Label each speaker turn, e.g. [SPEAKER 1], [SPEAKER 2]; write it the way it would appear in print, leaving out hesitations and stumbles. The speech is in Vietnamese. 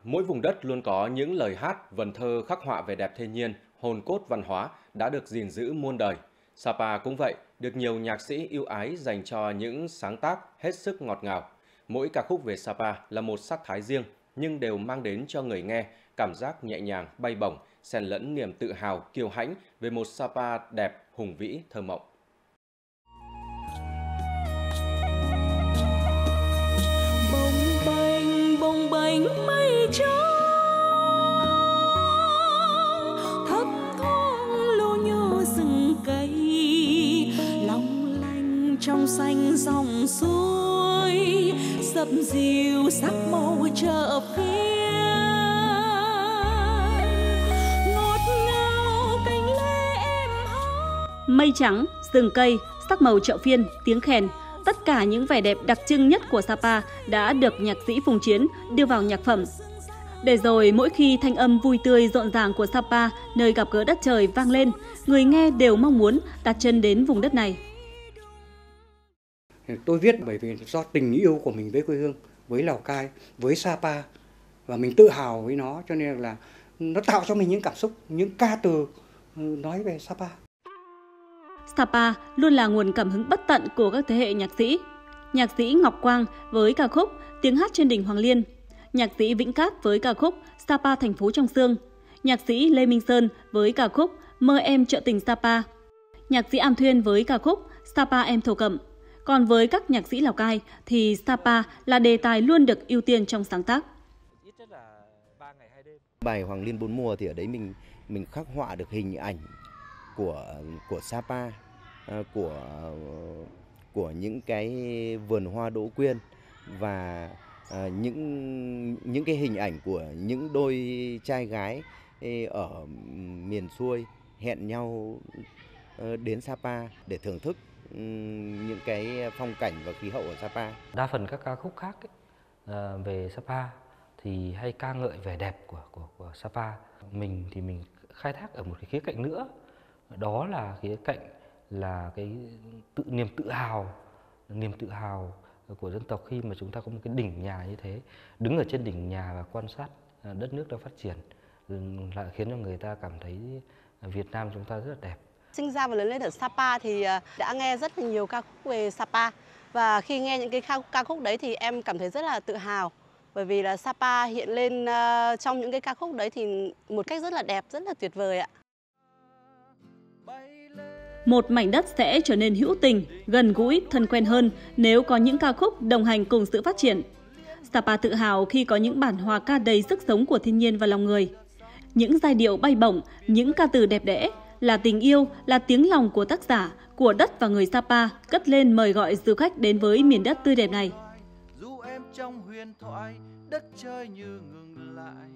[SPEAKER 1] Mỗi vùng đất luôn có những lời hát, vần thơ khắc họa về đẹp thiên nhiên, hồn cốt văn hóa đã được gìn giữ muôn đời. Sapa cũng vậy, được nhiều nhạc sĩ yêu ái dành cho những sáng tác hết sức ngọt ngào. Mỗi ca khúc về Sapa là một sắc thái riêng, nhưng đều mang đến cho người nghe cảm giác nhẹ nhàng, bay bổng, xen lẫn niềm tự hào, kiêu hãnh về một Sapa đẹp, hùng vĩ, thơ mộng.
[SPEAKER 2] Bồng bềnh mây trắng thấp thoáng lô nhô rừng cây, long lanh trong xanh dòng suối, dập dìu sắc màu chợ phiên, ngọt ngào cành lê em hát.
[SPEAKER 3] Mây trắng, rừng cây, sắc màu chợ phiên, tiếng khèn, tất cả những vẻ đẹp đặc trưng nhất của Sapa đã được nhạc sĩ Phùng Chiến đưa vào nhạc phẩm. Để rồi mỗi khi thanh âm vui tươi rộn ràng của Sapa, nơi gặp gỡ đất trời vang lên, người nghe đều mong muốn đặt chân đến vùng đất này.
[SPEAKER 4] Tôi viết bởi vì do tình yêu của mình với quê hương, với Lào Cai, với Sapa, và mình tự hào với nó, cho nên là nó tạo cho mình những cảm xúc, những ca từ nói về Sapa.
[SPEAKER 3] Sapa luôn là nguồn cảm hứng bất tận của các thế hệ nhạc sĩ. Nhạc sĩ Ngọc Quang với ca khúc Tiếng hát trên đỉnh Hoàng Liên, nhạc sĩ Vĩnh Cát với ca khúc Sapa thành phố trong sương, nhạc sĩ Lê Minh Sơn với ca khúc Mơ em chợ tình Sapa, nhạc sĩ Am Thuyên với ca khúc Sapa em thổ cẩm. Còn với các nhạc sĩ Lào Cai thì Sapa là đề tài luôn được ưu tiên trong sáng tác.
[SPEAKER 5] Bài Hoàng Liên bốn mùa thì ở đấy mình khắc họa được hình ảnh của Sapa, của những cái vườn hoa đỗ quyên và những cái hình ảnh của những đôi trai gái ở miền xuôi hẹn nhau đến Sapa để thưởng thức những cái phong cảnh và khí hậu ở Sapa.
[SPEAKER 6] Đa phần các ca khúc khác về Sapa thì hay ca ngợi vẻ đẹp của Sapa. Mình thì mình khai thác ở một cái khía cạnh nữa, đó là khía cạnh là cái niềm tự hào của dân tộc khi mà chúng ta có một cái đỉnh nhà như thế, đứng ở trên đỉnh nhà và quan sát đất nước đang phát triển, lại khiến cho người ta cảm thấy Việt Nam chúng ta rất là đẹp.
[SPEAKER 7] Sinh ra và lớn lên ở Sapa thì đã nghe rất là nhiều ca khúc về Sapa, và khi nghe những cái ca khúc đấy thì em cảm thấy rất là tự hào, bởi vì là Sapa hiện lên trong những cái ca khúc đấy thì một cách rất là đẹp, rất là tuyệt vời ạ.
[SPEAKER 3] Một mảnh đất sẽ trở nên hữu tình, gần gũi, thân quen hơn nếu có những ca khúc đồng hành cùng sự phát triển. Sapa tự hào khi có những bản hòa ca đầy sức sống của thiên nhiên và lòng người. Những giai điệu bay bổng, những ca từ đẹp đẽ, là tình yêu, là tiếng lòng của tác giả, của đất và người Sapa cất lên mời gọi du khách đến với miền đất tươi đẹp này.
[SPEAKER 8] Dù em trong huyền thoại, đất trời như ngừng lại.